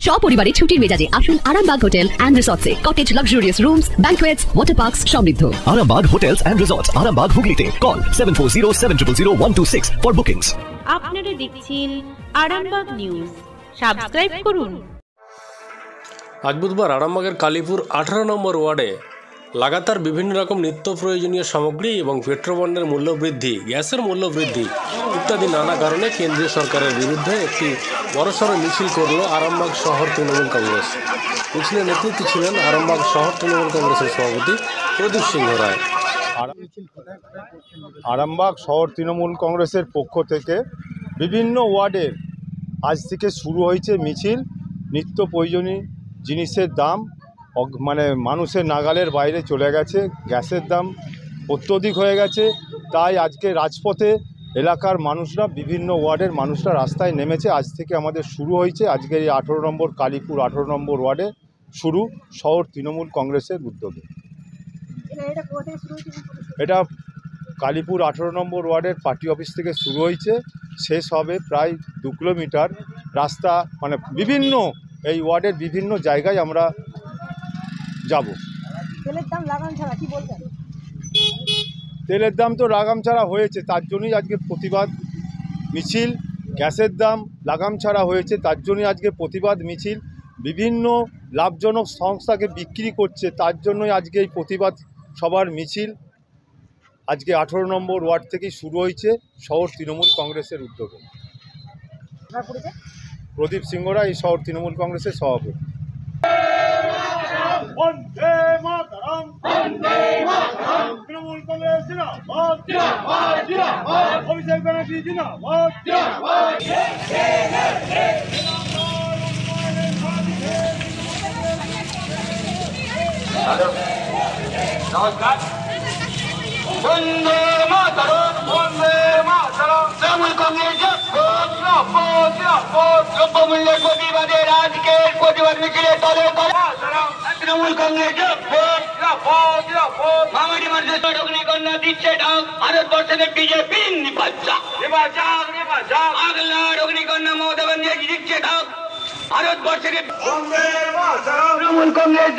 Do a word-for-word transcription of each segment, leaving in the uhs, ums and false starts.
সপরিবারে ছুটির মেজাজে আসুন আরামবাগ হোটেল এন্ড রিসর্টসে। Cottage luxurious rooms, banquets, water parks সমৃদ্ধ। Arambag Hotels and Resorts, Arambag Hooghly call seven four zero seven zero zero one two six for bookings. আপনারা দেখছেন Arambagh news, subscribe করুন। আজ বুধবার আরামবাগের কালীপুর আঠারো নম্বর ওয়ার্ডে লাগাতার বিভিন্ন রকম নিত্য প্রয়োজনীয় সামগ্রী এবং পেট্রোপণ্যের মূল্য বৃদ্ধি, গ্যাসের মূল্য বৃদ্ধি ইত্যাদি নানা কারণে কেন্দ্রীয় সরকারের বিরুদ্ধে একটি বড়সড় মিছিল করল আরামবাগ শহর তৃণমূল কংগ্রেস। মিছিলের নেতৃত্বে ছিলেন আরামবাগ শহর তৃণমূল কংগ্রেসের সভাপতি প্রদীপ সিংহ রায়। আরামবাগ শহর তৃণমূল কংগ্রেসের পক্ষ থেকে বিভিন্ন ওয়ার্ডের আজ থেকে শুরু হয়েছে মিছিল। নিত্য প্রয়োজনীয় জিনিসের দাম মানে মানুষের নাগালের বাইরে চলে গেছে, গ্যাসের দাম অত্যধিক হয়ে গেছে। তাই আজকে রাজপথে এলাকার মানুষরা, বিভিন্ন ওয়ার্ডের মানুষরা রাস্তায় নেমেছে। আজ থেকে আমাদের শুরু হয়েছে আজকের এই আঠেরো নম্বর কালীপুর আঠেরো নম্বর ওয়ার্ডে শুরু শহর তৃণমূল কংগ্রেসের উদ্যোগে। এটা কালীপুর আঠেরো নম্বর ওয়ার্ডের পার্টি অফিস থেকে শুরু হয়েছে, শেষ হবে প্রায় দু কিলোমিটার রাস্তা, মানে বিভিন্ন এই ওয়ার্ডের বিভিন্ন জায়গায় আমরা যাব। তেলের দাম লাগাম ছাড়া কি বলবেন? তেলের দাম তো লাগাম ছাড়া হয়েছে, তার জন্যই আজকে প্রতিবাদ মিছিল। গ্যাসের দাম লাগাম ছাড়া হয়েছে, তার জন্যই আজকে প্রতিবাদ মিছিল। বিভিন্ন লাভজনক সংস্থাকে বিক্রি করছে, তার জন্যই আজকে এই প্রতিবাদ সবার মিছিল আজকে আঠেরো নম্বর ওয়ার্ড থেকেই শুরু হয়েছে শহর তৃণমূল কংগ্রেসের উদ্যোগে। প্রদীপ সিংহ রায়, এই শহর তৃণমূল কংগ্রেসের সভাপতি। বন্দে মাতরম, বন্দে মাতরম, তৃণমূল কংগ্রেস জিন্দাবাদ, জিন্দাবাদ, জিন্দাবাদ, অভিষেক ব্যানার্জি জিন্দাবাদ, জিন্দাবাদ। নমস্কার। বন্দে মাতরম, বন্দে মাতরম, তৃণমূল কংগ্রেস জিন্দাবাদ, জিন্দাবাদ, জিন্দাবাদ, দ্রব্যমূল্যের প্রতিবাদে রাজকের প্রতিবাদ মিছিলে দলে দলে তৃণমূল কংগ্রেস মামাটি মানুষের অগ্নিকন্যা দিচ্ছে ডাক, ভারতবর্ষের বিজেপি নিপাচ্ছা বাংলার অগ্নিকন্যা মমতা ব্যানার্জি দিচ্ছে ডাক, ভারতবর্ষের তৃণমূল কংগ্রেস।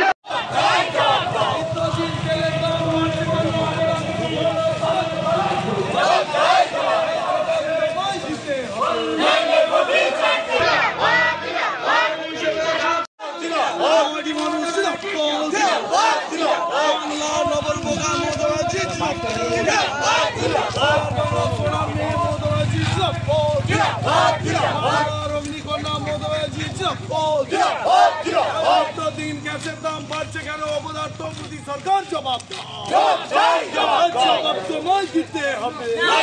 দিন গ্যাসের দাম বাড়ছে কেন? অপদার্থ প্রতি সরকার জবাব জবাব তোমায় দিতে হবে,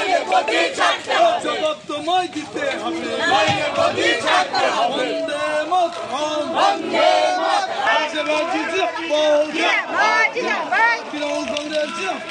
জবাব তোমায় দিতে হবে। বন্দে মাতরম, বন্দে মাতরম, তৃণমূল কংগ্রেস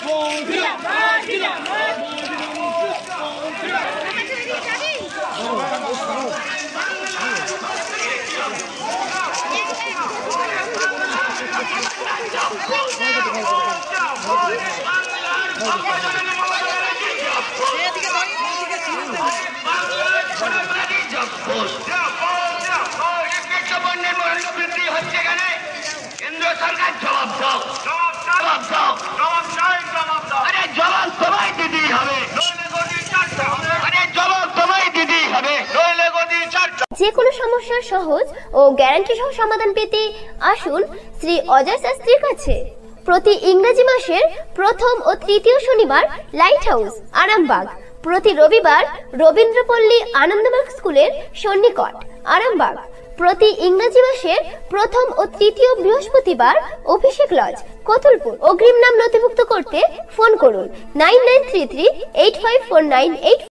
হচ্ছে কেন? কেন্দ্র সরকার জবাব দাও, জবাব দাও, জবাব চাই, জবাব দাও। আরে জবাব তোমায় দিতেই হবে, আরে জবাব তোমায় দিতেই হবে, নইলে গদি ছাড়তে। যে কোনো সমস্যার সহজ ও গ্যারান্টি সহ সমাধান পেতে আসুন শ্রী অজয় শাস্ত্রীর কাছে। প্রতি ইংরেজি মাসের প্রথম ও তৃতীয় শনিবার লাইট হাউস আরামবাগ, প্রতি রবিবার রবীন্দ্রপল্লী আনন্দমার্গ স্কুলের সন্নিকট আরামবাগ, প্রতি ইংরেজি মাসের প্রথম ও তৃতীয় বৃহস্পতিবার অভিষেক লজ কতুলপুর। অগ্রিম নাম নথিভুক্ত করতে ফোন করুন nine nine three three eight five four nine eight.